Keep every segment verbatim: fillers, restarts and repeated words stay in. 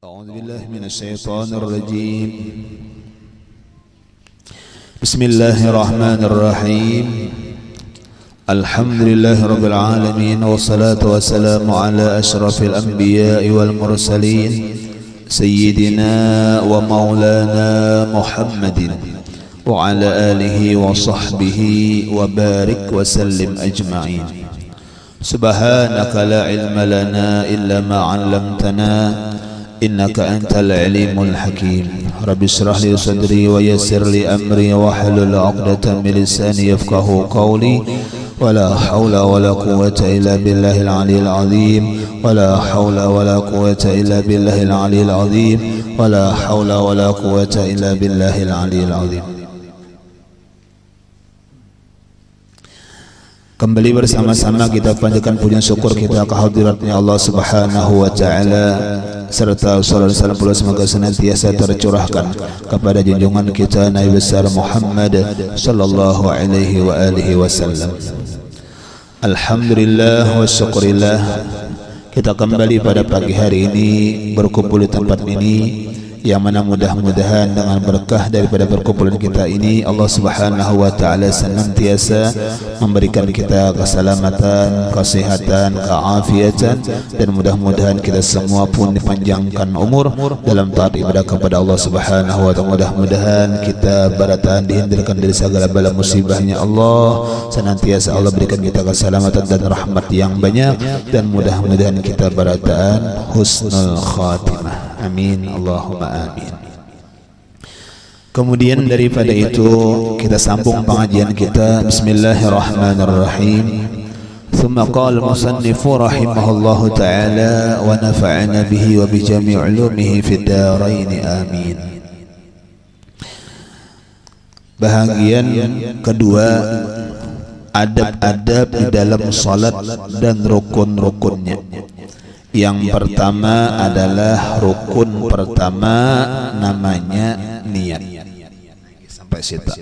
أعوذ بالله من الشيطان الرجيم. بسم الله الرحمن الرحيم. الحمد لله رب العالمين، والصلاة والسلام على أشرف الأنبياء والمرسلين سيدنا ومولانا محمد وعلى آله وصحبه وبارك وسلم أجمعين. سبحانك لا علم لنا إلا ما علمتنا إنك أنت العليم الحكيم. رب اشرح لي صدري ويسر لي أمري واحلل عقدة من لساني يفقه قولي. ولا حول ولا قوة إلا بالله العلي العظيم. ولا حول ولا قوة إلا بالله العلي العظيم. ولا حول ولا قوة إلا بالله العلي العظيم. Kembali bersama-sama kita panjatkan puji syukur kita kehadiratnya Allah Subhanahu wa taala, serta salawat salam pula semoga senantiasa tercurahkan kepada junjungan kita Nabi besar Muhammad sallallahu alaihi wa alihi wasallam. Alhamdulillah wa syukurillah, kita kembali pada pagi hari ini berkumpul di tempat ini, yang mana mudah-mudahan dengan berkah daripada perkumpulan kita ini Allah Subhanahu wa taala senantiasa memberikan kita keselamatan, kesehatan, keafiatan, dan mudah-mudahan kita semua pun dipanjangkan umur dalam taat ibadah kepada Allah Subhanahu wa taala. Mudah-mudahan kita bertahan dihindarkan dari segala bala musibahnya Allah, senantiasa Allah berikan kita keselamatan dan rahmat yang banyak, dan mudah-mudahan kita bertahan husnul khatimah. Amin Allahumma amin. Kemudian daripada itu kita sambung pengajian kita. Bismillahirrahmanirrahim. Thumma qala al-musannifu rahimahullahu ta'ala wa nafa'ana bihi wa bi jami' ulumihi fid darain amin. Bahagian kedua, adab-adab di dalam salat dan rukun-rukunnya. Yang pertama adalah rukun pertama, namanya niat. Sampai situ.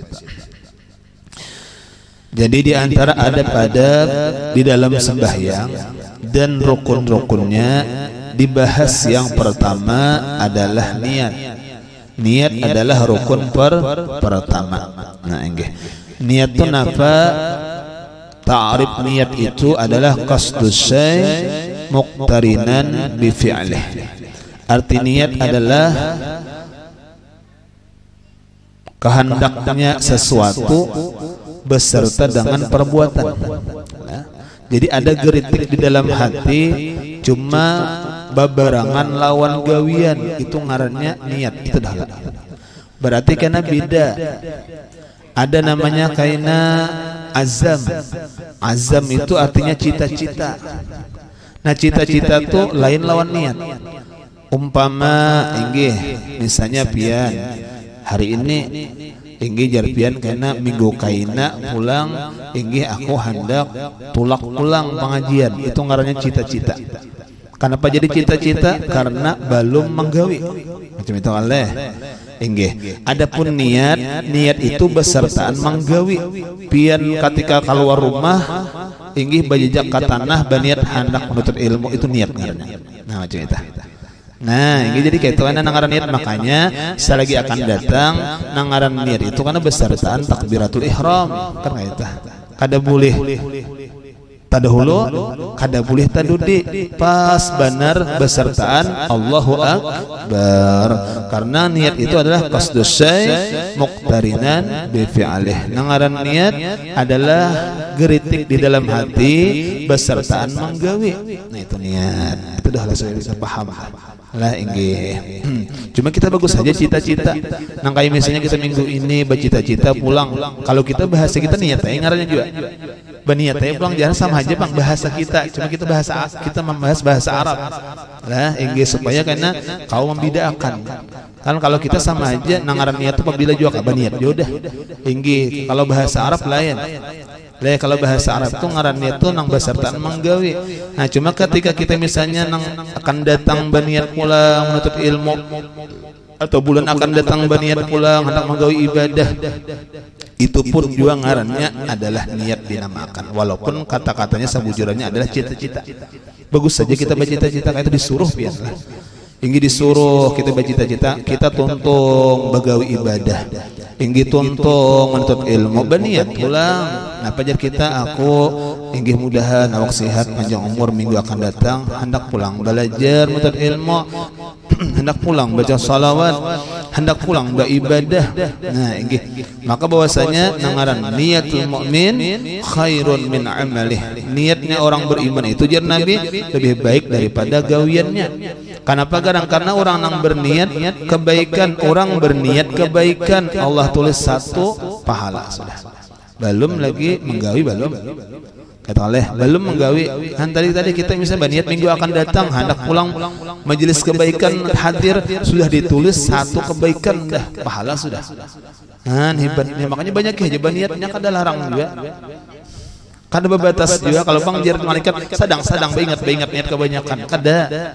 Jadi di antara adab-adab di dalam sembahyang dan rukun-rukunnya dibahas, yang pertama adalah niat. Niat adalah rukun per pertama. Nah, enggak. Niat itu apa? Ta'rif niat itu adalah qasdus syai' muqtarinan bi fi'lih. Arti niat adalah kehendaknya sesuatu beserta dengan perbuatan. Nah, jadi ada geritik di dalam hati, cuma babarangan lawan gawian, itu ngarannya niat. Itu dah. Berarti karena beda. Ada namanya kaina azam. Azam itu artinya cita-cita. Nah, cita-cita itu lain lawan niat. Umpama inggih misalnya pian hari ini inggih jar pian karena minggu kaina pulang, inggih aku hendak tulak pulang pengajian, itu ngarannya cita-cita. Kenapa jadi cita-cita? Karena belum menggawi. Macam itu oleh inggih. Adapun niat, niat itu besertaan menggawi. Pian ketika keluar rumah inggih bajajak ke tanah baniat hendak menuntut ilmu, itu niat ngarannya. Nah, macam itu. Nah, inggih jadi kayak itu kan ngaran niat. Makanya selagi akan datang ngaran niat itu karena besertaan takbiratul ihram, kan kayak itu. Kada boleh tadahulu, kada boleh tadudi, pas benar besertaan Allahu Akbar. Karena niat itu adalah qasdus syai' muqtarinan bi fi'lih. Ngaran niat adalah geritik di dalam hati besertaan menggawi. Nah, itu niat. Itu dah saya bisa paham lah inggih. Cuma kita bagus saja cita-cita. Nang kayak misalnya kita minggu ini bercita-cita pulang. Kalau kita bahasa kita niat aja ngarannya juga. Baniat aja pulang, jangan sama aja Bang bahasa kita. Cuma kita bahasa kita membahas bahasa Arab. Lah inggih supaya karena kau membedakan. Kan kalau kita sama aja nang ngaran niat itu apabila juga baniat ya udah. Inggih kalau bahasa Arab lain. Lah kalau bahasa Arab itu ngaran niat itu nang besertaan menggawi. Nah, cuma ketika kita misalnya nang akan datang baniat pulang menuntut ilmu, atau bulan akan datang baniat pulang hendak menggawi ibadah, itu pun juga ngarannya adalah niat dinamakan, walaupun kata-katanya sebujurannya adalah cita-cita. Bagus saja kita bercita-cita, kayak itu disuruh biarlah. Inggih disuruh kita bercita-cita kita tuntung bagawi ibadah, inggih tuntung menuntut ilmu, berniat pulang. Nah pajar kita aku inggih mudahan awak sehat panjang umur minggu akan datang, hendak pulang belajar menuntut ilmu, hendak pulang baca salawat, hendak pulang beribadah. Nah inggih maka bahwasanya nangaran niatul mukmin khairun min amalih, niatnya orang beriman itu jar Nabi lebih baik daripada gawiannya. Kenapa? Karena orang yang berniat kebaikan, orang berniat kebaikan Allah tulis satu pahala sudah. Belum lagi menggawi, belum kata oleh belum menggawi. Han tadi tadi kita bisa berniat minggu akan datang hendak pulang majelis kebaikan hadir, sudah ditulis satu kebaikan dah pahala sudah. Han hebatnya, makanya banyak ya niatnya kada larang juga. Kada berbatas juga kalau bang jar malaikat sadang-sadang beingat beingat niat kebanyakan kada.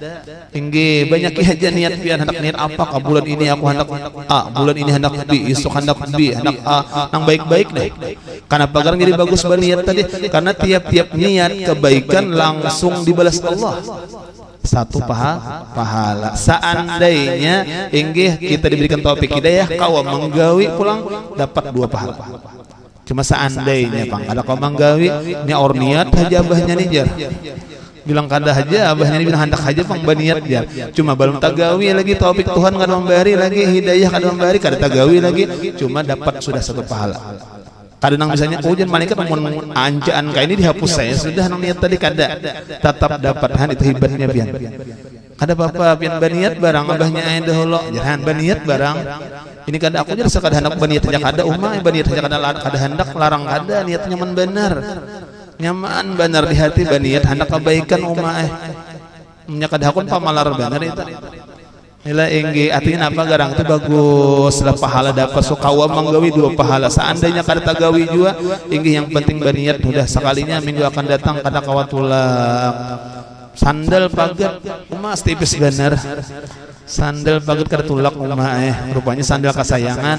Tinggi banyak aja niat pian hendak niat apa ka bulan ini aku hendak A, bulan ini hendak B, esok hendak B, hendak A, nang baik-baik deh. Karena pagar jadi bagus berniat tadi karena tiap-tiap niat kebaikan langsung dibalas Allah. Satu paha, pahala. Seandainya inggih kita diberikan taufik hidayah kau menggawi pulang dapat dua pahala. Cuma seandainya pang ada kau manggawi ini or niat aja abahnya nih jar bilang kada aja abahnya ini bilang hendak aja pang baniat jar cuma belum tagawi lagi taufik Tuhan kada memberi lagi hidayah kada memberi kada tagawi lagi cuma dapat sudah satu pahala. Kadang misalnya oh jangan malaikat mun anjaan kayak ini dihapus saya sudah nang niat tadi kada tetap dapat han itu hebatnya pian. Kada apa-apa pian baniat barang abahnya aya dahulu jangan baniat barang ini kada aku jadi sekadar hendak baniat saja kada umah baniat saja kada kada hendak larang kada niat nyaman benar nyaman benar di hati baniat hendak kebaikan umah eh nya kada hakun pamalar benar itu nila inggi artinya apa garang itu bagus lah pahala dapat sukawa manggawi dua pahala seandainya kada tagawi juga inggi yang penting baniat sudah sekalinya minggu akan datang kada kawatulang sandal pagat umah tipis benar sandal pagat kada tulak umah eh rupanya sandal kesayangan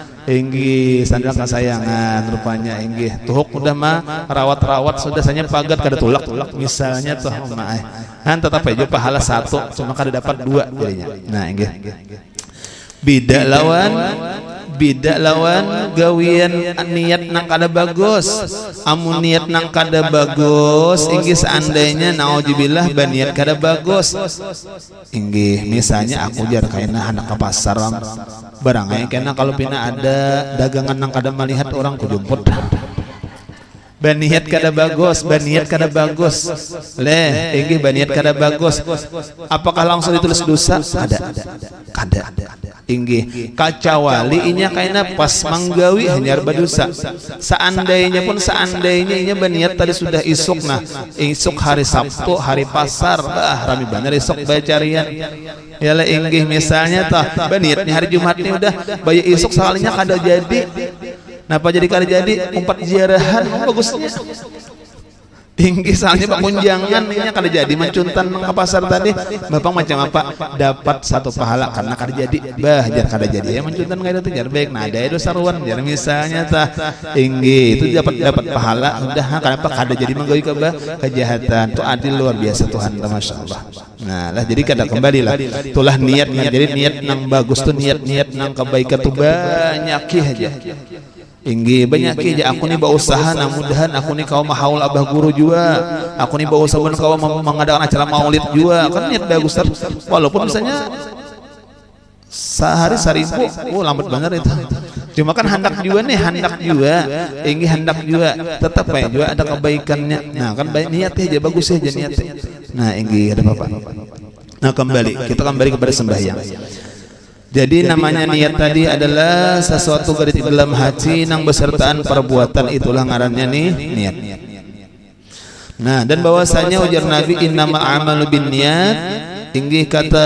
inggi sandal kesayangan rupanya inggi tuhuk udah mah rawat-rawat sudah sanya pagat kada tulak tulak misalnya tuh umah eh han tetap aja pahala satu cuma kada dapat dua jadinya. Nah inggi bida lawan bida lawan gawian niat nang kada bagus amun niat nang kada bagus inggih seandainya naudzubillah baniat kada bagus inggih misalnya aku jar kaina hendak ke pasar barangnya kena kalau pina ada dagangan nang kada melihat orang kujumput baniat kada bagus baniat kada bagus leh inggih baniat kada bagus apakah langsung ditulis dosa kada kada inggih kacawali inya kaina pas manggawi hanyar badosa seandainya pun seandainya inya baniat tadi sudah isuk nah isuk hari Sabtu hari pasar bah rami bener isuk bacarian yalah inggih misalnya tah baniatnya hari Jumat ini udah bayi isuk sekalinya kada jadi napa jadi kada jadi umpat ziarahan bagusnya tinggi soalnya pak kunjangan ini kada jadi mencuntan ke pasar tadi bapak macam apa dapat satu pahala karena kada jadi bah jar kada jadi ya mencuntan kada itu jar baik nah ada itu saruan jar misalnya tah tinggi itu dapat dapat pahala udah kenapa kada jadi menggawi ke bah kejahatan itu adil luar biasa Tuhan masya Allah. Nah lah jadi kada kembali lah itulah niatnya jadi niat nang bagus tuh niat-niat nang kebaikan tuh banyak aja inggi banyak aja aku nih berusaha nah mudahan aku nih kau mahaul abah guru juga aku nih berusaha pun kau mengadakan acara maulid juga kan niat bagus walaupun misalnya sehari seribu oh lambat banget itu cuma kan hendak juga nih hendak juga inggi hendak juga tetap ya juga ada kebaikannya nah kan baik niatnya aja bagus aja niatnya nah inggi ada apa nah kembali kita kembali kepada sembahyang. Jadi namanya niat tadi adalah sesuatu dari dalam hati nang besertaan perbuatan itulah ngarannya nih niat. Nah dan bahwasanya ujar Nabi innamal a'malu binniyat tinggi kata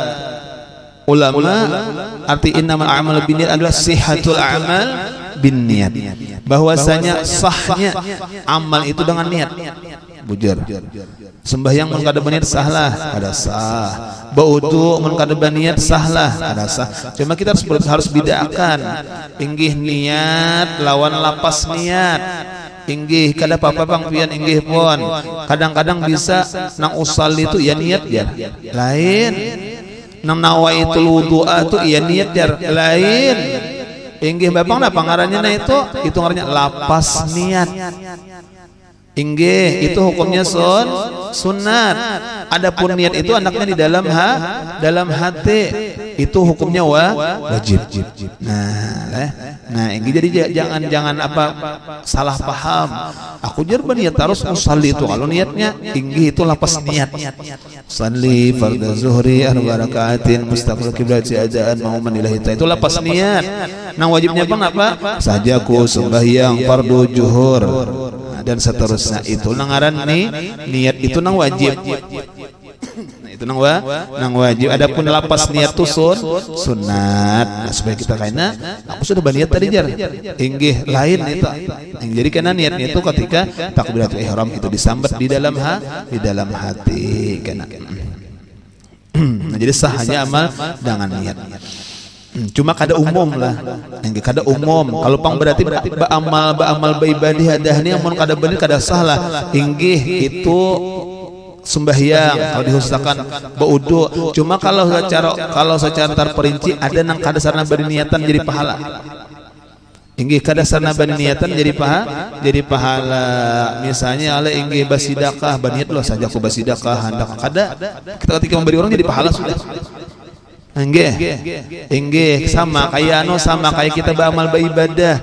ulama arti innamal a'malu binniyat adalah sihhatul a'mal binniyat bahwasanya sahnya amal itu dengan niat bujur sembahyang mun kada baniat sahlah ada sah baudu mun kada baniat sahlah ada sah cuma kita harus harus bedakan inggih niat lawan lapas niat inggih kada apa-apa bang pian inggih pun kadang-kadang bisa nang usal itu ya niat ya lain nang nawaitul wudu'a tu iya niat jar lain. Inggih Bapak napa ngarannya na itu? Itu ngarannya lapas niat. Inggih itu hukumnya sun sunat. Adapun niat itu anaknya di dalam ha dalam hati, itu hukumnya wa wajib. Nah, eh. Nah, inggih jadi jangan jangan apa salah paham. Aku jar berniat harus usalli itu kalau niatnya inggih itu lapas niat. Salli fardhu zuhri arba rakaatin mustaqbil qiblat ajaan mau menilahi itu lapas niat. Nah, wajibnya apa apa? Sajaku sembahyang fardhu zuhur. Dan seterusnya itu nangaran nih niat itu nang wajib. Nah, itu nang wa nang wajib. Adapun lapas niat tu sun sunat. Nah, supaya kita kaina aku sudah berniat tadi jar inggih lain itu. Jadi karena niatnya itu ketika takbiratul ihram itu disambat di dalam ha di dalam hati kana. Nah, jadi sah hanya amal dengan niat. Hmm, cuma kada umum lah, yang kada umum. Kalau pang berarti baamal baamal beribadah adahnya, amun kada bener kada salah. Inggih itu sembahyang kalau dihusakan baudu. Cuma kalau secara kalau secara terperinci ada nang kada sarana berniatan jadi pahala. Inggih kada sarana berniatan jadi pahala, jadi pahala. Misalnya ala inggih basidakah, berniat loh saja aku basidakah hendak kada. Kita ketika memberi orang jadi pahala sudah. Enggih, enggih sama kayak anu sama kayak kita beramal beribadah.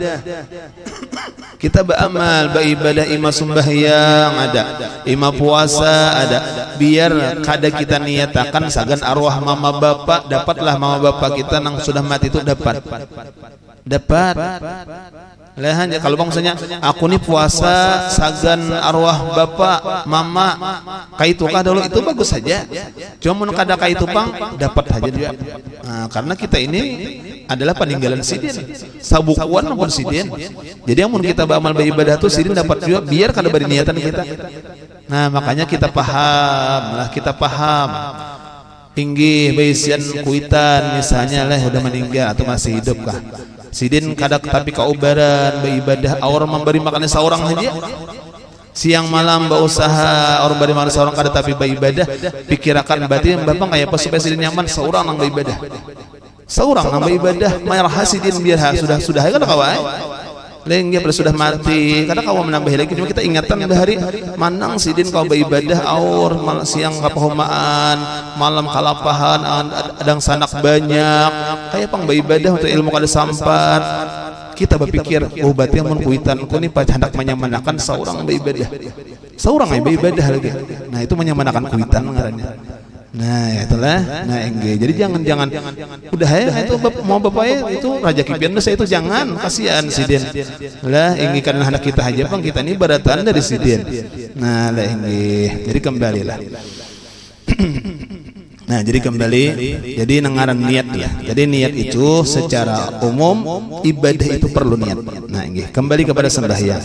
Kita beramal beribadah ima sembahyang ada, ima puasa ada. Biar kada kita niatakan sagan arwah mama bapak dapatlah mama bapak kita nang sudah mati itu dapat. Dapat. Lah hanya kalau bang misalnya aku nih puasa sagan arwah bapak mama kaitukah dulu itu bagus saja. Cuma mun kada kaitu pang dapat saja dia. Nah, karena kita ini adalah peninggalan sidin. Sabukuan maupun sidin. Jadi amun kita beramal beribadah tuh sidin dapat juga biar kada berniatan kita. Nah, makanya kita paham lah, kita paham. Inggih baisian kuitan misalnya lah udah meninggal atau masih hidup kah? Sidin kada tapi kaubaran beribadah orang memberi makannya seorang saja. Siang malam berusaha orang beri makan seorang kada tapi beribadah. Pikirakan berarti bapak kayak apa supaya sidin nyaman seorang nang beribadah. Seorang nang beribadah mayar hasidin biar sudah sudah kan kawan. Lain dia sudah mati. Kadang kau menambah lagi cuma kita ingatan bahari manang sidin kau beribadah aur malam siang kapahumaan malam kalapahan adang sanak banyak kayak pang beribadah untuk ilmu kada sampat. Kita berpikir oh berarti amun kuitan ku ni hendak menyamanakan seorang beribadah. Seorang yang beribadah lagi. Nah itu menyamanakan kuitan ngarannya. Nah itulah, nah enggak. Jadi jangan jangan udah ya itu mau bapak ya itu raja kipian saya itu jangan kasihan sidin. Lah ingin karena anak kita aja bang kita ini baratan dari sidin. Nah lah enggak. Jadi kembalilah. Nah jadi kembali, jadi nengaran niat ya. Jadi niat itu secara umum ibadah itu perlu niat. Nah enggak. Kembali kepada sembahyang.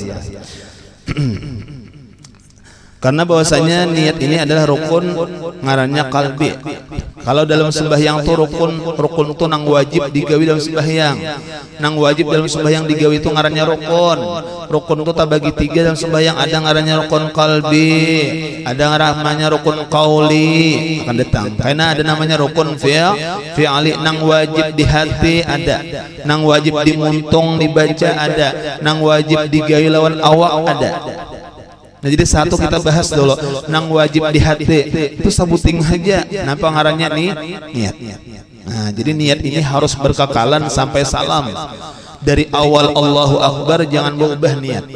Karena bahwasanya niat ini adalah rukun ngarannya kalbi. Kalau dalam sembahyang itu rukun rukun itu nang wajib digawi dalam sembahyang. Nang wajib dalam sembahyang digawi itu ngarannya rukun. Rukun itu terbagi tiga dalam sembahyang. Ada ngarannya rukun kalbi, ada ngarannya rukun qauli akan datang. Karena ada namanya rukun fi'il, fi'ali nang wajib di hati ada, nang wajib dimuntung dibaca ada, nang wajib digawi lawan awak ada. Nah jadi satu kita bahas dulu nang wajib di hati itu sebuting aja. Napa ngarannya nih niat. Nah jadi niat ini harus berkekalan sampai salam. Dari awal Allahu Akbar jangan berubah niat.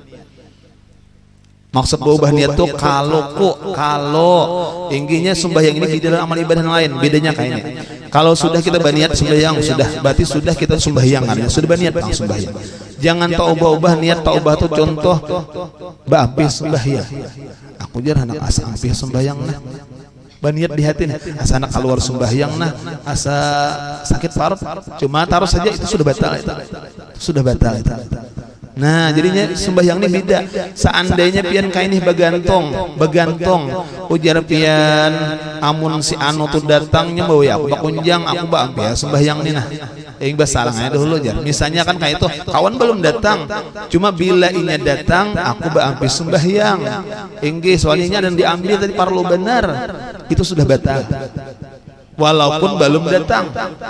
Maksud berubah niat tuh kalau kok kalau tingginya sembahyang ini beda dengan amal ibadah yang lain. Bedanya kayaknya kalau sudah kita berniat sembahyang sudah berarti sudah kita sembahyang artinya sudah berniat langsung sembahyang. Jangan taubah-ubah niat taubah tuh contoh baampih sembahyang. Aku jar anak asa ampih sembahyang nah. Berniat di hati nih asa anak keluar sembahyang nah asa sakit parut cuma taruh saja itu sudah batal itu. Sudah batal itu. Nah jadinya sembahyang ini beda. Seandainya pian kain ini bagantong bagantong ujar pian amun si anu tuh datangnya bawa ya aku bakunjang aku bang ya sembahyang ini nah yang basalangnya dulu aja. Misalnya kan kayak itu kawan belum datang cuma bila inya datang aku bampi sembahyang inggih soalnya dan diambil tadi parlo benar itu sudah batal. walaupun belum datang.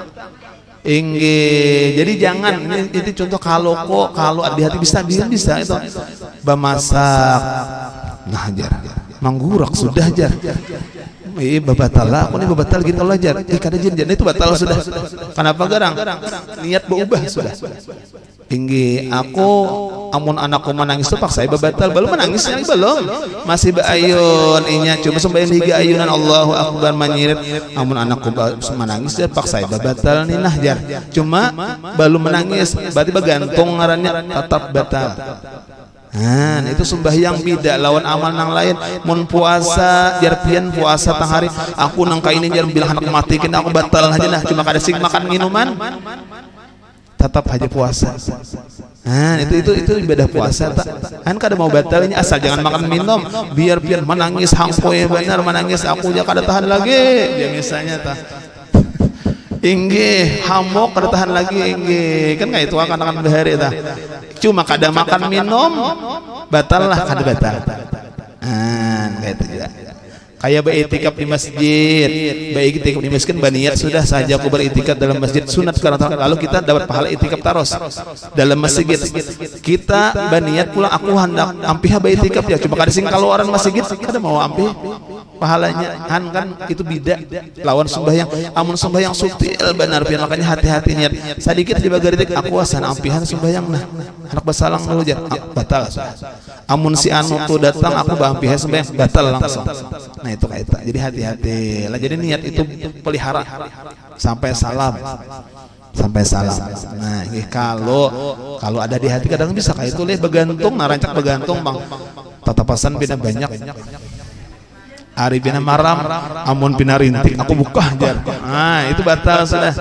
Inggih, jadi jangan ini, ini contoh kalau kok kalau di hati bisa bisa bisa itu bemasak nah jar manggurak sudah jar iya babatala aku nih babatal gini kalau ajar eh kada jin itu batal sudah kenapa garang niat berubah sudah tinggi aku amun anakku menangis tuh paksa babatal belum menangis yang belum masih beayun inya cuma sembahyang tiga ayunan Allahu akbar manyirit amun anakku menangis dia paksa babatal nih nah jar cuma belum menangis berarti bergantung ngarannya tetap batal. Nah, itu sembahyang bida lawan amal nang lain. Mun puasa jar pian puasa tang hari aku nang kaini jar bilang anak mati kena aku batal aja nah cuma kada sing makan minuman tetap aja puasa. Nah, itu itu itu ibadah puasa tak. Kan kada mau batalnya asal jangan makan minum biar pian menangis hangpoe benar menangis aku ja kada tahan lagi. Dia misalnya tah. Inggih, hamok kada tahan lagi inggih. Kan kayak itu akan akan bahari tah. Cuma kada makan minum batal lah kada batal. Ah, kayak itu juga. Kayak beritikaf di masjid, beritikaf di masjid kan baniat sudah saja aku beritikaf dalam masjid sunat karena lalu kita dapat pahala itikaf taros dalam masjid. Kita baniat pula aku hendak ampih beritikaf ya cuma kada sing kalau orang masjid kada mau ampih pahalanya kan kan itu bida lawan sembahyang amun sembahyang sutil benar pian makanya hati-hati niat sedikit di bagaritik aku asan ampihan sembahyang nah anak basalang dulu jar batal amun si anu tuh datang aku bampihan sembahyang batal langsung. Nah itu kayak itu jadi hati-hati lah jadi niat itu pelihara sampai salam sampai salam. Nah ini kalau kalau ada di hati kadang bisa kayak itu leh begantung nah rancak begantung bang tatapasan bina banyak Ari bina maram, amun bina rintik, aku buka jar. Ah itu batal sudah.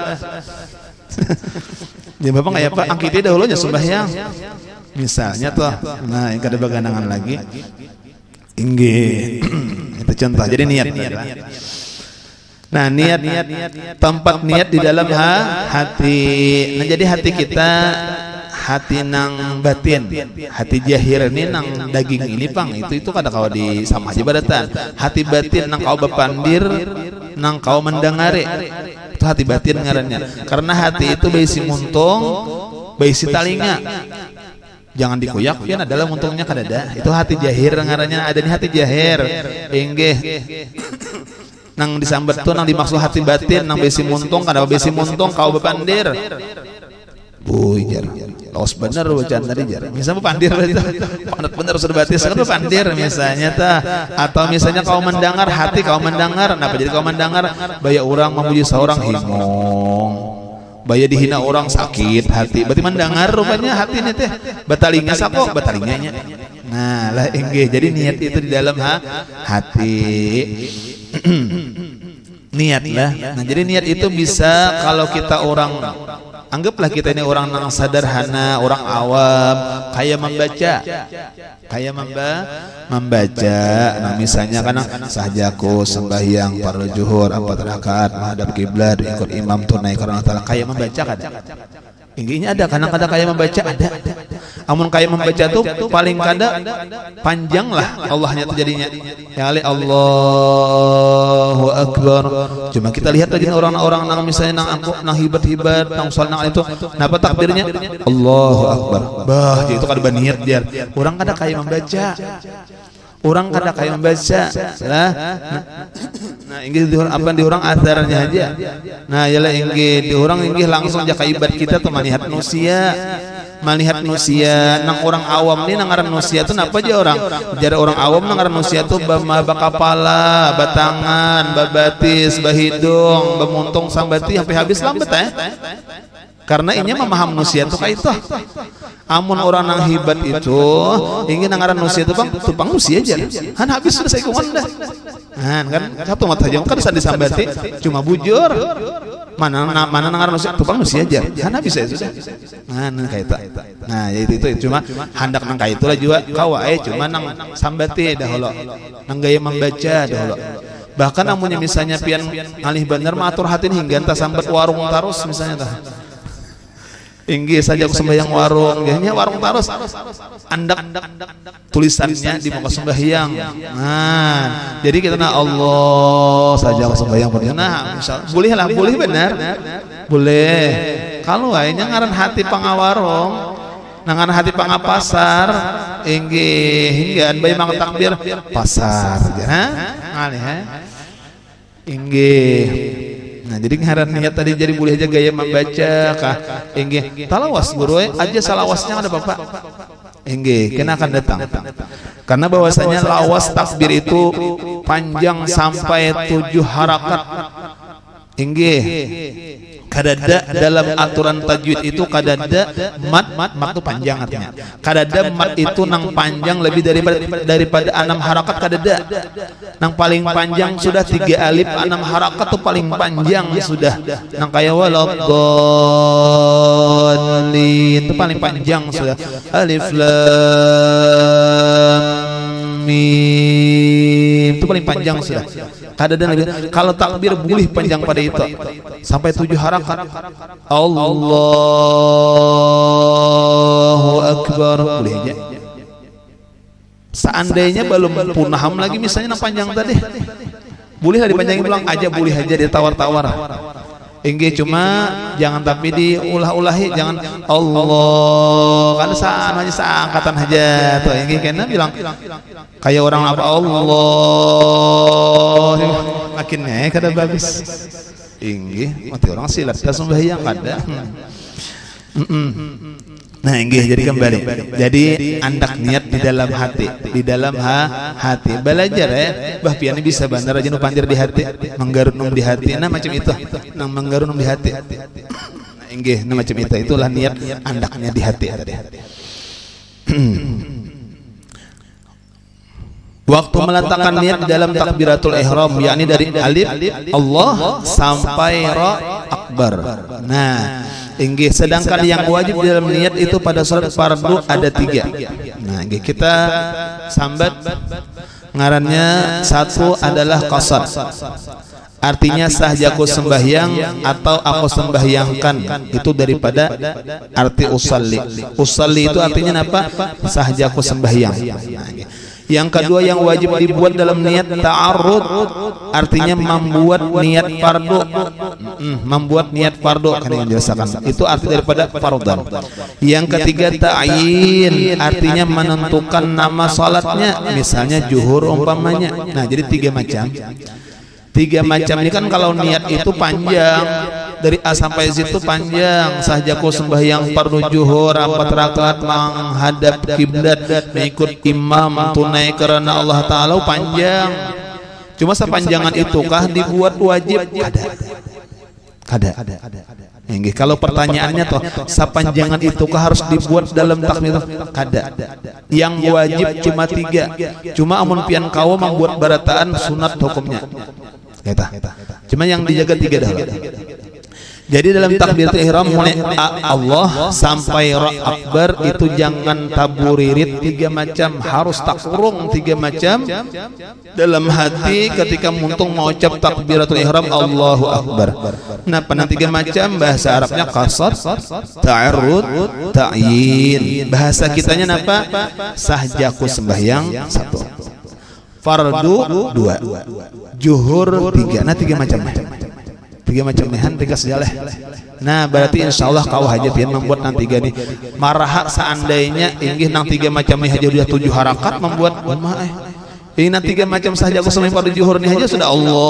Jadi bapak kayak apa? Angkiti dahulunya sembahyang. Misalnya tuh, nah yang kada begandangan lagi. Inggih, itu contoh. Jadi niat. Nah niat, tempat niat di dalam hati. Nah jadi hati kita. Hati nang batin, hati jahir ini nang daging ini pang itu itu kada kau di sama aja badatan. Hati batin nang kau bepandir, nang kau mendengari itu hati batin ngarannya. Karena hati itu baisi muntung, baisi talinga. Jangan dikuyak, pian adalah muntungnya kada ada. Itu hati jahir ngarannya ada di hati jahir. Inggih. Nang disambat tuh nang dimaksud hati batin nang baisi muntung kada baisi muntung kau bepandir. Boy jar, los bener bacaan tadi jar. Misalnya pandir itu, panat bener sudah batis kan pandir misalnya ta. Atau misalnya kau mendengar hati kau mendengar, kenapa jadi kau mendengar? Baya orang memuji seorang himong, baya dihina orang sakit hati. Berarti mendengar rupanya hati ini teh. Batalingnya sako, batalingnya. Nah lah enggih. Jadi niat itu di dalam ha? Hati. Niat lah. Nah jadi niat itu bisa kalau kita orang anggaplah kita ini orang yang sederhana, orang awam, kayak membaca, kayak memba, membaca. Nah misalnya kan sahajaku sembahyang fardu zuhur empat rakaat menghadap kiblat ikut imam tunai karena Allah kayak membaca kan? Intinya ada kadang-kadang kayak membaca ada. Amun kayak membaca tuh paling kada panjang lah Allahnya tuh jadinya. Ya Ali Allahu Akbar. Cuma kita lihat lagi orang-orang nang misalnya nang aku nang hibat-hibat nang soal nang itu, kenapa takbirnya Allahu Akbar. Bah, jadi itu kada baniat dia. Orang kada kayak membaca. Orang kada kayak membaca lah. Nah, inggih di orang apa di orang azarnya aja. Nah, yalah inggih di orang inggih langsung jaka ibad kita tuh melihat manusia. Melihat manusia nang orang awam nih nang ngaran manusia tuh napa aja orang. Jadi orang awam nang ngaran manusia tuh bakapala, batangan, babatis, bahidung, bemuntung sambati sampai habis lambat eh. Karena ini memaham manusia itu kayak itu. Amun orang nang hibat itu ingin nang ngaran manusia itu bang tupang manusia aja. Han habis sudah saya kuman dah. Nah, kan satu mata aja kan bisa disambati cuma bujur. Mana mana nang ngaran manusia tupang manusia aja. Han habis saya sudah. Nah, kayak itu. Nah, itu itu cuma hendak nang kayak itulah juga kau eh cuma nang sambati dahulu. Nang gaya membaca dahulu. Bahkan amunnya misalnya pian alih bener matur hatin hingga entah sambat warung tarus misalnya tah. Inggih saja aku sembahyang warung, nya warung taros andak tulisannya di muka sembahyang. Nah, jadi kita nah Allah saja aku sembahyang pernah. Nah, misal boleh lah, boleh benar, boleh. Kalau lainnya ngaran hati pangawarung, nangan hati pangapasar, inggih hingga bayi mang takbir pasar, jangan ngalih, inggih. Nah, jadi ngaran niat tadi jadi boleh aja gaya membaca kah inggih talawas guru aja salawasnya ada Bapak inggih kena akan datang karena bahwasanya lawas takbir itu panjang sampai tujuh harakat inggih kadada dalam aturan tajwid itu kadada mat mat mat itu panjang artinya kadada mat itu nang panjang lebih daripada daripada enam harakat kadada nang paling panjang sudah tiga alif enam harakat itu paling panjang sudah nang kayak waladhdallin itu paling panjang sudah alif lam mim itu paling panjang sudah kadada lebih kalau takbir boleh panjang pada itu sampai tujuh harakat Allahu Akbar boleh aja seandainya belum punaham lagi misalnya yang panjang tadi boleh dipanjangin pulang aja boleh aja ditawar-tawar inggih cuma jangan tapi diulah-ulahi jangan Allah kan sama aja seangkatan aja tuh inggih kena bilang kayak orang apa Allah makin naik kada bagus inggih mati orang silat dah sembahyang kada nah inggih jadi kembali jadi andak niat di dalam hati di dalam ha, hati belajar ya bah pian bisa bandar aja nu pandir di hati menggarunum di hati nah macam itu nang menggarunum di hati nah, inggih nah macam itu itulah niat andaknya di hati waktu meletakkan niat dalam takbiratul ihram yakni dari alif Allah sampai ra akbar. Nah, inggih sedangkan yang wajib dalam niat itu pada salat fardu ada tiga. Nah, inggih kita sambat ngarannya satu adalah qasad. Artinya sahjaku sembahyang atau aku sembahyangkan itu daripada arti usalli. Usalli itu artinya apa? Sahjaku sembahyang. Yang kedua yang wajib dibuat dalam niat ta'arrud artinya membuat niat fardu hmm, membuat niat fardu kan yang dirasakan itu arti daripada fardhan. Yang ketiga ta'yin artinya menentukan nama salatnya misalnya zuhur umpamanya. Nah jadi tiga macam tiga macam ini kan kalau niat itu panjang dari A sampai Z itu panjang sahjaku sembahyang fardu zuhur empat rakaat menghadap kiblat mengikut imam tunai karena Allah Ta'ala panjang cuma sepanjangan itukah dibuat wajib kada kada Enggih, kalau pertanyaannya toh sepanjangan itukah harus dibuat dalam takbir kada yang wajib cuma tiga cuma amun pian kawa membuat barataan sunat hukumnya Eta. Cuma yang dijaga tiga dah. Jadi dalam takbiratul ihram mulai Allah sampai ra akbar itu jangan taburirit tiga macam harus takurung tiga macam dalam hati ketika muntung mau ucap takbiratul ihram Allahu akbar. Nah pada tiga macam bahasa Arabnya qasad, ta'arrud, ta'yin. Bahasa kitanya apa? Sahjaku sembahyang satu. Fardu dua, zuhur tiga, nah tiga macam, tiga macam nihan tiga sejalah. Nah berarti insya Allah kau aja pian membuat nang tiga nih. Marah seandainya inggih nang tiga macam nih aja udah tujuh harakat membuat rumah eh. Ini nang tiga macam saja aku sembahyang fardu zuhur nih aja sudah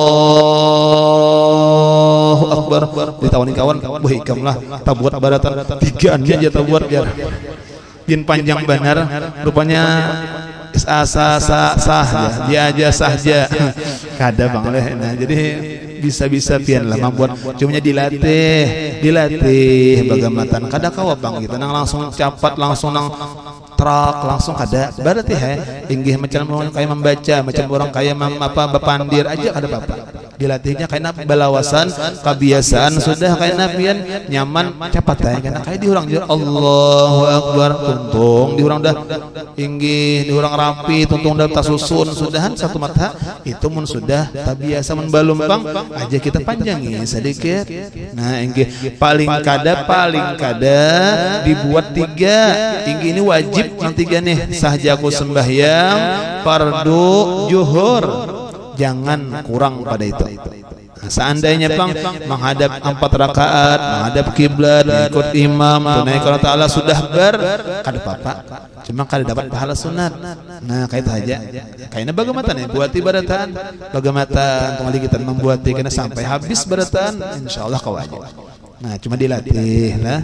Allahu akbar. Ditawani kawan, wah ikamlah tabuat baratan tiga aja tabuat biar jin panjang benar rupanya sah sah sah sah dia aja saja kada bang oleh nah jadi bisa-bisa pian lah membuat cumanya dilatih dilatih bagamatan kada kawa bang gitu nang langsung capat langsung nang truk langsung kada berarti he inggih macam orang kayak membaca macam orang kayak apa bapandir aja kada apa-apa dilatihnya karena balawasan kebiasaan sudah karena pian nyaman cepat teh karena kayak diurang Allahu Akbar tuntung diurang dah inggih diurang rapi tuntung dah tasusun sudahan satu mata itu mun sudah tabiasa mun balumpang aja kita panjangi sedikit. Nah inggih paling kada paling kada dibuat tiga inggih ini wajib yang tiga nih sahjaku sembahyang fardu zuhur jangan kurang pada itu. Nah, seandainya bang menghadap empat rakaat, menghadap kiblat, ikut imam, tunaikan ta'ala sudah ber, kada apa-apa. Cuma kada dapat pahala sunat. Nah, kayak itu aja. Kayaknya bagaimana nih buat ibadatan? Bagaimana kembali kita membuat karena sampai habis ibadatan, insya Allah kau aja. Nah, cuma dilatih lah.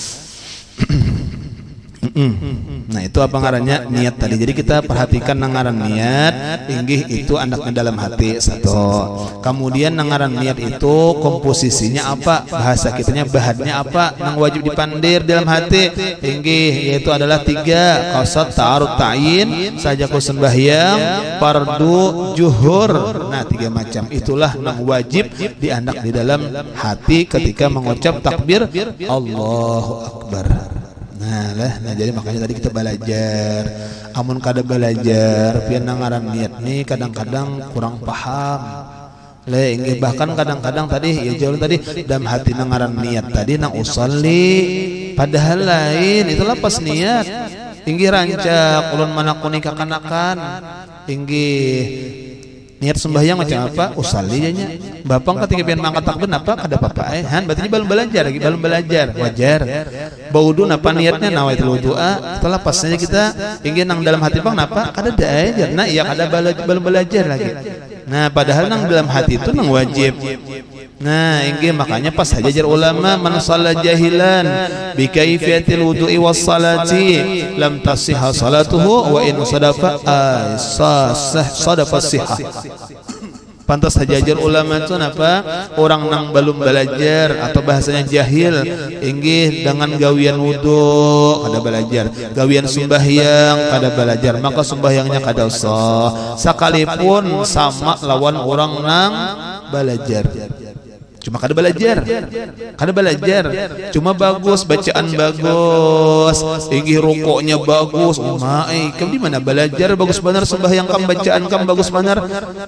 Nah itu apa ngarannya niat tadi. Jadi kita perhatikan nangaran niat inggih itu andaknya dalam hati satu. Kemudian nangaran niat itu komposisinya apa, bahasa kitanya bahannya apa, nang wajib dipandir dalam hati inggih yaitu adalah tiga qasad ta'arud ta'yin sajaku sembahyang fardu zuhur. Nah tiga macam itulah nang wajib diandak di dalam hati ketika mengucap takbir Allahu Akbar. Nah lah, nah jadi makanya tadi kita belajar. Amun kada belajar, pian nangaran niat nih kadang-kadang kurang paham. Le, inggih bahkan kadang-kadang tadi ya jauh tadi dalam hati nangaran niat tadi nang usolli, padahal lain itulah pas niat. Inggih rancak ulun manakuni kakanakan, inggih niat sembahyang macam apa? Usalli nya. Bapang ketika pian mangkat takbir napa kada apa-apa eh han berarti belum belajar lagi belum belajar wajar. Baudu napa niatnya nawaitul wudu'a setelah pasnya kita ingin nang dalam hati bang napa kada belajar. Nah iya kada belum belajar lagi. Nah padahal nang dalam hati itu nang wajib. Nah inggih makanya pas hajar ulama man shalla jahilan bi kaifiyatil wudu'i was salati lam tasihha salatuhu wa in sadafa ay sah sadafa sihah. Pantas hajar ulama itu apa orang nang belum belajar atau bahasanya jahil inggih dengan gawian wudu kada belajar gawian sembahyang kada belajar maka sembahyangnya kada sah sekalipun sama lawan orang nang belajar. Cuma kada belajar, kada belajar. Cuma bagus bacaan bagus, inggih rukuknya bagus. Oh mai, kamu di mana belajar bagus benar sembahyang kam bacaan kam bagus benar.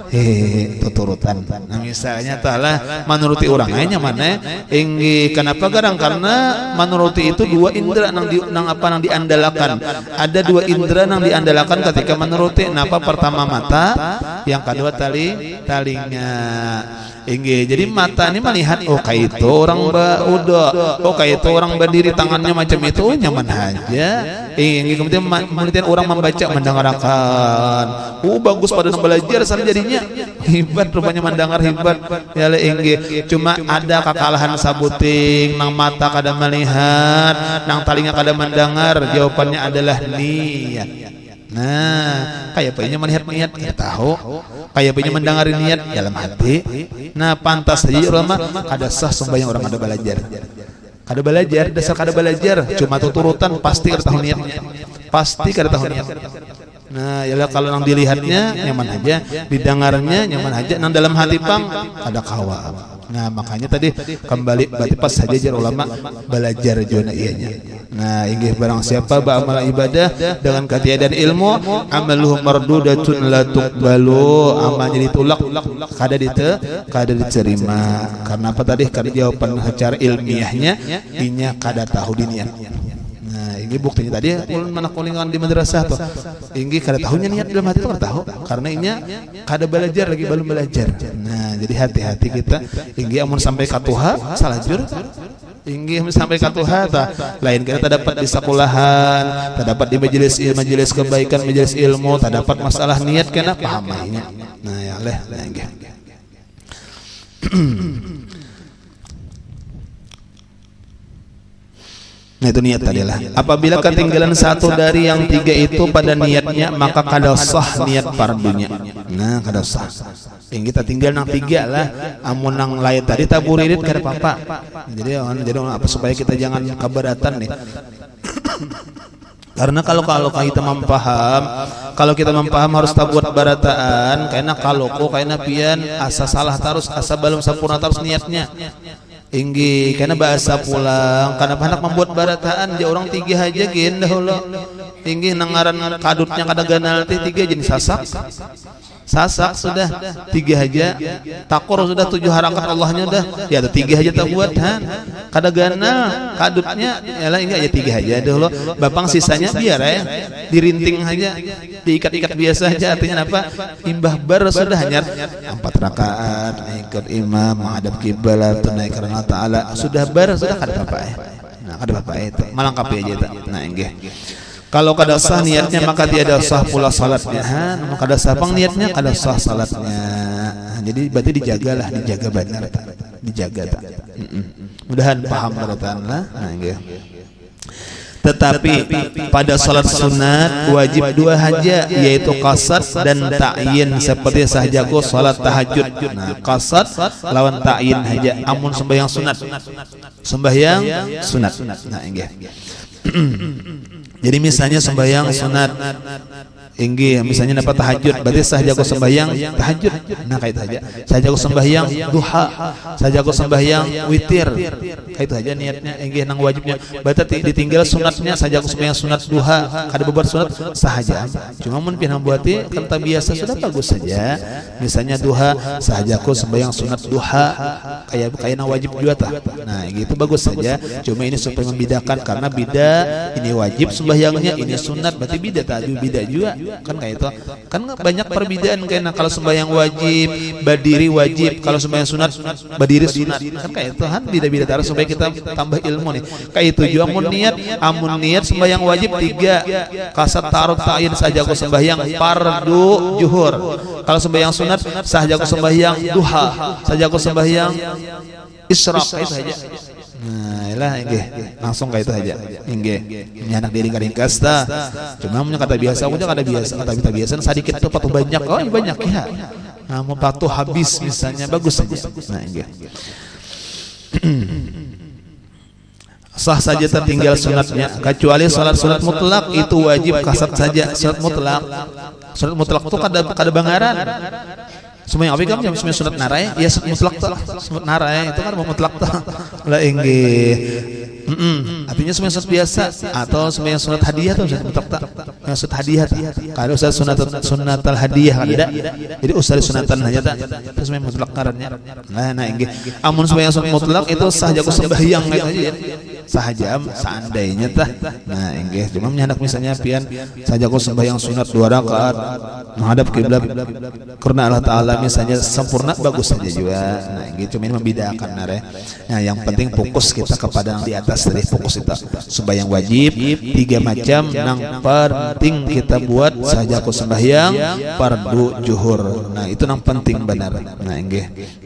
Hehe, tuturutan. Nah misalnya talah menuruti orang lainnya mana? Inggih kenapa garang karena menuruti itu dua indera nang di, nang apa nang diandalkan. Ada dua indera nang diandalkan ketika menuruti. Napa pertama mata, yang kedua tali talinga. Inggih jadi mata ini melihat oh kayak itu orang udah oh kayak itu orang berdiri tangannya macam itu nyaman aja. Inggih kemudian kemudian orang membaca mendengarkan oh bagus pada belajar sana jadinya hebat rupanya mendengar hebat ya le inggih. Cuma ada kekalahan sabuting nang mata kada melihat nang talinga kada mendengar jawabannya adalah niat. Nah, kayak apanya melihat niat kita tahu, kayak apanya mendengar niat dalam hati. Nah, pantas saja ulama kada sah sembahyang orang kada belajar. Kada belajar, dasar kada belajar, cuma tuturutan pasti kada tahu niatnya. Pasti kada tahu niat. Nah, ya kalau nang dilihatnya nyaman aja, didengarnya nyaman aja, nang dalam hati pang ada kawa. Nah makanya tadi kembali berarti pas saja jar ulama belajar jona ianya. Nah inggih barang siapa ba'amal ibadah dengan ketiadaan ilmu amaluhu mardudatun la tuqbalu amalnya ditolak kada dite kada diterima. Karena apa tadi kada jawaban secara ilmiahnya inya kada tahu diniatnya. Nah ini buktinya tadi ulun mana kulingan di madrasah tuh inggih kada tahunya niat dalam hati itu kada tahu karena inya kada belajar lagi belum belajar. Nah jadi hati-hati kita inggih amun sampai katuha salajur inggih sampai katuha ta lain kita dapat di sekolahan dapat di majelis majelis kebaikan majelis ilmu dapat masalah niat kena pahamnya. Nah ya leh nah inggih nah itu niat tadi lah. Apabila ketinggalan satu dari yang tiga itu pada niatnya maka kada sah niat fardunya. Nah kada sah. Yang kita tinggal nang tiga lah. Amun nang lain tadi taburirit kada apa-apa. Jadi jadi apa supaya kita jangan keberatan nih. Karena kalau kalau kita mempaham, kalau kita mempaham harus tabuat barataan, karena kalau kok karena pian asa salah terus, asa belum sempurna terus niatnya. Inggi, karena bahasa pulang, karena hendak membuat barataan, dia orang tiga aja gin dahulu. Tinggi nangaran kadutnya kada ganal teh tiga jenis sasak. Sasak sudah tiga aja, takur sudah tujuh harakat Allahnya udah, ya ada tiga aja tak buat han. Kada ganal kadutnya, yalah enggak aja tiga aja dulu. Bapang sisanya biar ya dirinting aja, diikat-ikat biasa aja. Artinya apa? Imbah bar sudah hanya empat rakaat, ikut imam, menghadap kiblat, naik karena Taala. Sudah bar sudah kada apa ya. Nah kada apa itu, malangkapi aja tak. Nah enggak. Kalau kada sah niatnya maka tiada sah pula salatnya. Ha, maka kada sah pang niatnya kada sah salatnya. Jadi berarti dijagalah, dijaga benar, dijaga tak. Mudahan paham beratan lah. Nah, gitu. Tetapi pada salat sunat wajib dua haja, yaitu qasad dan ta'yin, seperti sahjaku salat tahajud. Nah, qasad lawan ta'yin haja. Amun sembahyang sunat, sembahyang sunat. Nah, gitu. Jadi misalnya sembahyang sunat, inggi misalnya dapat tahajud, berarti sahajaku sembahyang tahajud. Nah kait saja. Sahajaku sembahyang duha, sahajaku sembahyang witir. Kait saja niatnya, inggi nang wajibnya. Berarti ditinggal sunatnya, sahajaku sembahyang sunat duha, kada bebar sunat sahaja. Cuma mun pinang buati kata biasa sudah bagus saja. Misalnya duha, sahajaku sembahyang sunat duha, kayak kayak nang wajib juga tah. Nah gitu bagus saja. Cuma ini supaya membedakan, karena beda ini wajib sembahyangnya, ini sunat, berarti beda tadi beda juga. Kan kayak itu kan banyak perbedaan, karena kalau sembahyang wajib berdiri wajib, kalau sembahyang sunat berdiri sunat, kan kayak itu kan beda-beda cara supaya kita tambah ilmu nih. Kayak itu juga amun niat, amun niat sembahyang wajib tiga, kasat ta'arud ta'yin saja aku sembahyang fardu zuhur. Kalau sembahyang sunat saja aku sembahyang duha, saja aku sembahyang isyraq, itu aja. Nah, ilah inggih, langsung kayak itu aja. Inggih, ini anak diri karingkas ta. Cuma punya kata biasa, punya kata biasa, kata kita biasa sedikit tuh patuh banyak. Oh, banyak ya. Nah, mau patuh habis misalnya bagus saja. Nah, inggih. Sah saja tertinggal sunatnya, kecuali salat sunat mutlak itu wajib kasat saja. Sunat mutlak, sunat mutlak itu kada kada bangaran. Semuanya apa kamu semuanya sunat narai, ya sunat mutlak tuh, sunat narai itu kan mau mutlak tuh. Lah inggih. Mm-mm. Artinya semuanya sunat biasa atau semuanya sunat hadiah tuh sunat mutlak tak. Yang sunat hadiah. Kalau usah sunat sunatal hadiah ada. Jadi usah sunatan hanya tak. Terus semuanya mutlak karannya. Nah, nah inggih. Amun semuanya sunat mutlak itu sah jago sembahyang gitu aja ya. Sahajam seandainya tah. Nah, inggih. Cuma menyandak misalnya pian saja aku sembahyang sunat dua rakaat menghadap kiblat karena Allah Taala misalnya sempurna bagus saja juga. Nah, gitu cuma ini membedakan nare. Nah, yang penting fokus kita kepada yang di atas tadi, fokus kita sembahyang wajib tiga macam, nang penting kita buat saja aku sembahyang fardu zuhur. Nah, itu nang penting benar. Nah, inggih.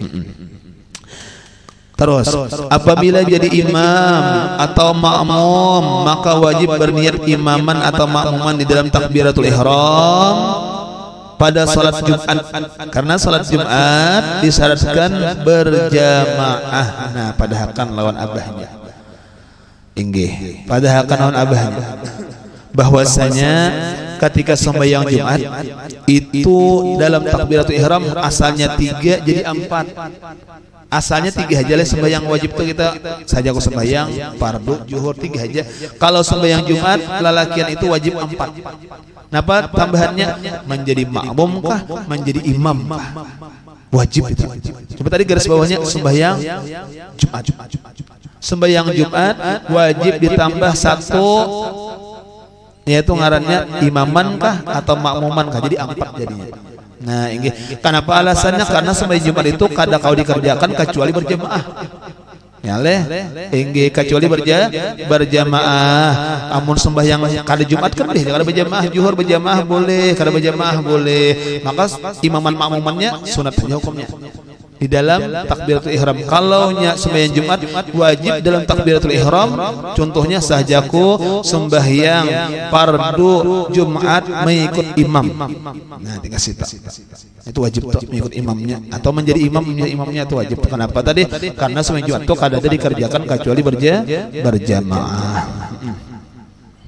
Terus, apabila jadi imam atau makmum maka wajib berniat imaman atau makmuman di dalam takbiratul ihram pada salat Jumat, karena salat Jumat disyaratkan berjamaah. Nah, padahakan lawan abahnya. Inggih, padahakan lawan abahnya. Bahwasanya ketika sembahyang Jumat itu dalam takbiratul ihram asalnya tiga jadi empat. Asalnya tiga aja lah sembahyang wajib tuh kita saja aku sembahyang fardu zuhur tiga aja. Kalau sembahyang Jumat lalakian itu wajib empat. Napa tambahannya menjadi makmum kah, menjadi imam kah? Wajib itu. Coba tadi garis bawahnya sembahyang Jumat. Sembahyang Jumat wajib ditambah satu, yaitu ngarannya imaman kah atau makmuman kah, jadi empat jadinya. Nah, ini kenapa alasannya? Karena sembahyang Jumat itu kada kau dikerjakan kecuali berjamaah. Ya leh, ini kecuali berja berjamaah. Amun sembahyang kada Jumat kan deh, kada berjamaah, zuhur berjamaah boleh, kada berjamaah boleh. Maka imaman makmumannya sunat saja hukumnya. Di dalam takbiratul ihram. Kalau nya sembahyang Jumat wajib dalam takbiratul ihram, contohnya sahjaku sembahyang fardu Jumat mengikut imam. Nah, tinggal sita. Itu wajib tuh mengikut imamnya atau menjadi imam menjadi imamnya itu wajib. Kenapa tadi? Karena sembahyang Jumat itu kada ada dikerjakan kecuali berja berjamaah.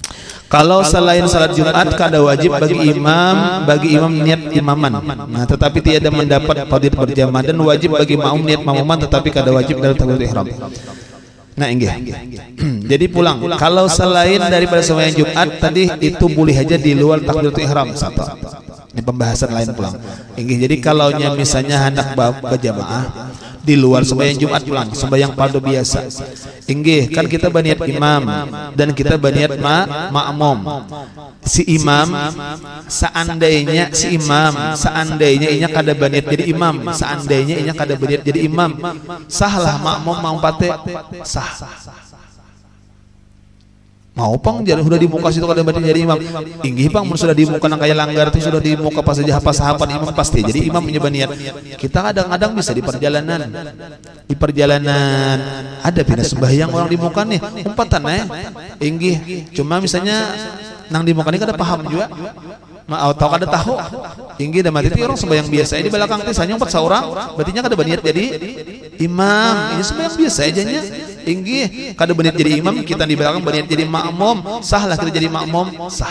Kalau selain salat Jumat kada wajib bagi imam bagi imam niat imaman. Nah, tetapi tiada mendapat fadilah berjamaah dan wajib bagi makmum niat makmuman tetapi kada wajib dalam takbiratul ihram. Nah, inggih. Jadi pulang. Kalau selain daripada sembahyang Jumat tadi itu boleh aja di luar takbiratul ihram satu. Ini pembahasan lain pulang. Inggih. Jadi kalau nya misalnya hendak berjamaah di luar sembahyang Jumat pulang, sembahyang fardu biasa. Inggih, kan kita berniat imam dan kita berniat ma makmum. Si imam seandainya si imam seandainya inya kada berniat jadi imam, seandainya inya kada berniat jadi imam, sahlah makmum mau pate sah. Mau pang jadi sudah di muka situ kada berarti jadi imam. Inggih pang mun sudah di muka nang kaya langgar itu sudah di muka pas saja apa sahabat imam pasti jadi imam menyebab niat. Kita kadang-kadang bisa di perjalanan. Di perjalanan ada pindah sembahyang orang di muka nih, umpatan eh. Inggih, cuma misalnya nang di muka ini kada paham juga. Ma atau kada tahu. Inggih dan mati orang sembahyang biasa di belakang teh hanya empat seorang, berarti nya kada berniat jadi imam. Ini sembahyang biasa aja nya. Inggih, kada berniat jadi imam, kita di belakang berniat jadi makmum, sahlah kita jadi makmum, sah.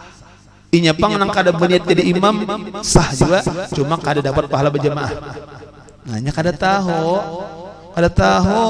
Inya pang nang kada berniat jadi imam, sah juga, cuma kada dapat pahala berjamaah. Nah, nya kada tahu. Kada tahu.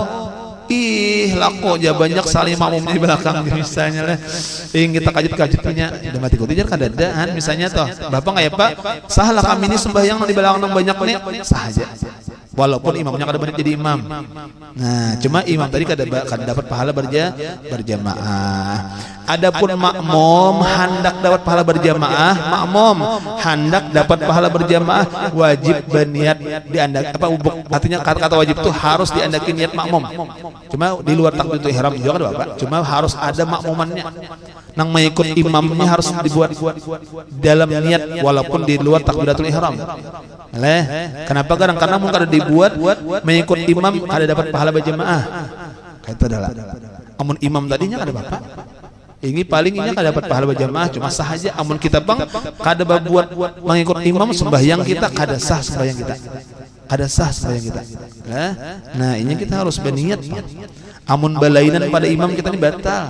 Ih, laku aja banyak saling makmum di belakang misalnya lah. Ing kita kajet-kajetnya udah mati kutu jar kada ada misalnya toh. Bapak enggak ya, Pak? Sahlah kami ini sembahyang di belakang nang banyak nih, sah aja. Walaupun imamnya kada berniat jadi imam. Nah, cuma imam tadi kada kada dapat pahala berja berjamaah. Adapun makmum hendak dapat pahala berjamaah, makmum hendak dapat pahala berjamaah wajib berniat diandak apa artinya kata-kata wajib itu harus diandakin niat makmum. Cuma di luar takbiratul ihram juga kan Bapak. Cuma harus ada makmumannya. Nang mengikut imamnya harus dibuat dalam niat walaupun di luar takbiratul ihram. Leh, kenapa kadang karena mungkin ada dibuat mengikut imam ada dapat pahala berjamaah. Kata adalah. Amun imam tadinya kada Bapak. Ini paling ini kada dapat pahala berjamaah cuma sah aja. Amun kita bang kada buat mengikut imam sembahyang kita kada sah sembahyang kita. Kada sah sembahyang kita. Nah, nah ini kita harus berniat. Amun balainan pada imam kita ini batal.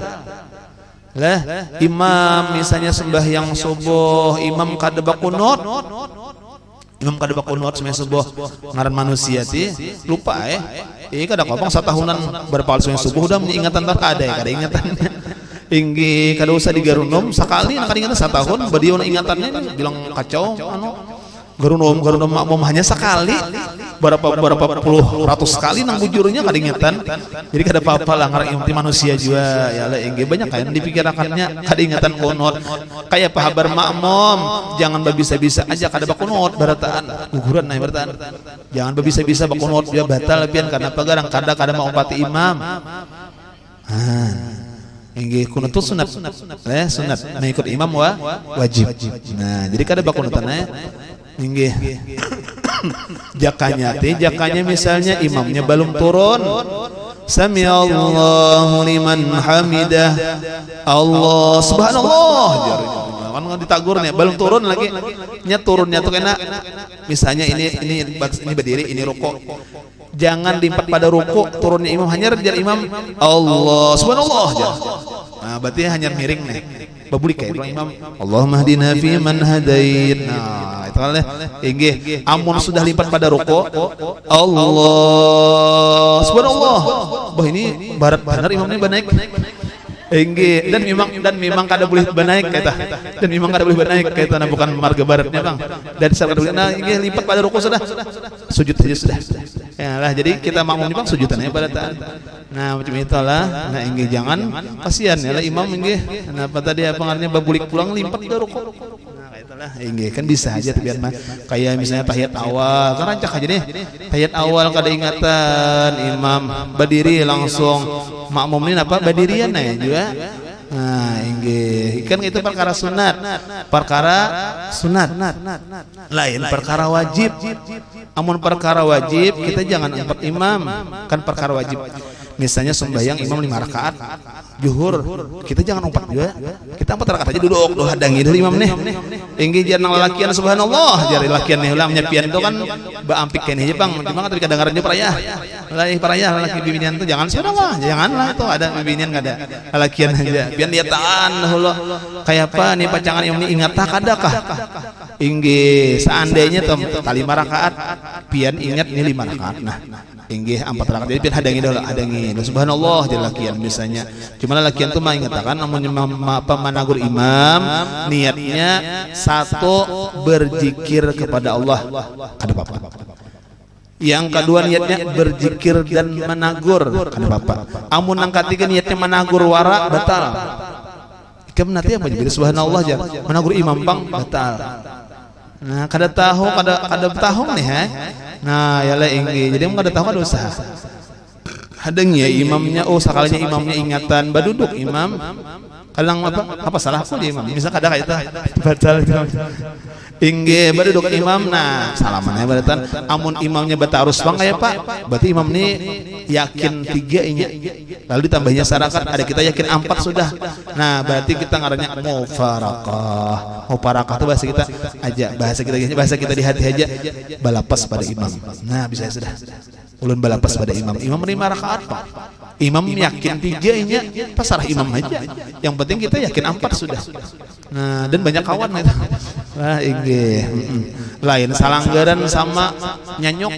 Lah, imam misalnya sembahyang subuh, imam kada bakunut. Imam kada bakunut sembahyang subuh ngaran manusia ti lupa eh. Ini kada kopang satahunan berpaul sembahyang subuh udah ingatan tak ada ya, kada ingatan. Inggi kada usah digarunom sekali nak ingatan satahun badieu ingatannya bilang kacau anu garunom garunom makmum hanya sekali berapa berapa puluh ratus kali nang bujurnya kada ingatan. Jadi kada apa-apa lah ngarang imam manusia juga ya lah inggi banyak kan dipikirakannya kada ingatan kunut kayak pahabar makmum jangan babisa-bisa aja kada bakunut barataan guguran naik barataan jangan babisa-bisa bakunut dia batal pian karena apa garang kada kada mau umpati imam. Ah inggih kunut itu sunat, eh sunat mengikut imam wa wajib. Nah jadi kada bakunutan eh inggih. Jakanya teh jakanya misalnya imamnya belum turun. Sami Allahu liman hamidah. Allah subhanallah. Kan ditagur nih belum turun lagi. Nya turunnya tuh kena misalnya ini ini ini berdiri ini rukuk. Jangan diempat pada ruku turunnya imam hanya jar imam Allah subhanallah aja. Nah berarti hanya miring nih. Babuli kayak imam Allahumma hdina fi man hadait. Nah itu kan inggih amun sudah lipat pada ruku Allah subhanallah. Bah ini barat benar imamnya banaik. Inggih dan memang dan memang kada boleh banaik kata dan memang kada boleh banaik kata bukan marga baratnya Bang. Dari sahabat boleh nah inggih lipat pada ruku sudah sujud saja sudah. Ya lah jadi kita makmum Bang sujudannya barataan. Nah macam itulah. Nah inggih jangan kasihan ya lah imam inggih. Kenapa tadi apa artinya babulik pulang lipat ke ruku. Nah itulah inggih kan bisa aja tapi mah kayak misalnya tahiyat awal kan rancak aja nih. Tahiyat awal kada ingatan imam berdiri langsung makmum ini apa berdirian ya juga. Nah inggih kan itu perkara sunat. Perkara sunat. Lain perkara wajib. Amun perkara wajib kita jangan empat imam kan perkara wajib. Misalnya sembahyang imam lima rakaat zuhur, kita jangan empat juga, kita empat rakaat aja duduk doa hadangi dari imam nih. Inggi jangan lalakian subhanallah jari lakian nih ulah nyepian itu kan baampik kene aja bang, cuma tapi kadang-kadang dia parayah, lagi parayah laki bibinian tuh jangan subhanallah, janganlah itu ada bibinian nggak ada lalakian aja, biar dia tahan Allah kayak apa nih pacangan yang ini ingat tak adakah? Inggi seandainya tuh tali lima rakaat, pian ingat ini lima rakaat, nah inggih empat rakaat jadi pian hadangi dulu hadangi subhanallah jadi lakian misalnya cuma lakian tuh mah ingatakan namun apa managur imam niatnya satu berzikir kepada Allah ada bapak, yang kedua niatnya berzikir dan menagur ada bapak, amun angkat tiga niatnya menagur wara batal ikam nanti apa jadi subhanallah aja menagur imam bang batal. Nah, kada tahu, kada kada tahu nih, ha? Nah, ya lah inggi. Jadi kada tahu kada usaha. Hadeng ya imamnya, oh sekalinya imamnya ingatan, baduduk imam. Kalang apa? Apa salahku di imam? Misal kada kayak itu batal itu. Inggi baduduk imam, nah salamannya badatan. Amun imamnya bata arus bang kayak pak, berarti imam ini yakin tiga ini. Lalu ditambahnya syarat ada kita yakin empat sudah. Nah berarti kita ngarannya mufarakah. Mufarakah itu bahasa kita aja, bahasa kita bahasa kita di hati aja balapas pada imam. Nah bisa sudah. Ulun balapas pada imam. Imam menerima rakaat pak. Imam yakin tiga ini, pasarah imam aja. Yang penting kita yakin empat sudah. Nah dan banyak kawan itu. Wah inggih. Lain salanggaran sama nyanyok.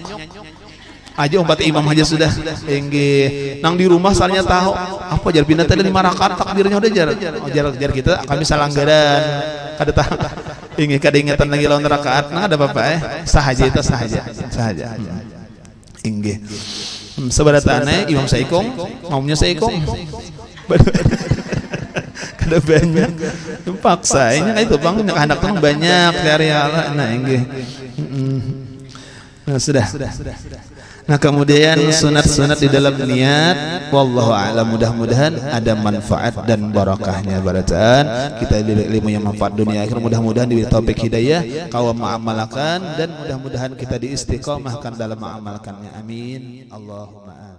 Aja umpat imam aja sudah inggih. Nang di rumah soalnya tahu apa jar pindah tadi lima rakaat takbirnya udah jar. Oh, jar jar kita kami salanggaran kada tahu. Inggih kada ingatan lagi lawan rakaat. Nah ada apa-apa eh sahaja itu sahaja. Sahaja. Inggih. Hmm, sebaratane imam saikong, maunya saikong. Kada banyak. Paksa ini itu bang anak tuh banyak dari Allah. Nah inggih. Nah sudah. Nah kemudian sunat-sunat di dalam niat wallahu a'lam, mudah-mudahan ada manfaat dan barakahnya barataan kita diberi ilmu yang manfaat dunia akhir, mudah-mudahan diberi taufik hidayah kau mengamalkan dan mudah-mudahan kita diistiqomahkan dalam mengamalkannya amin Allahumma amin.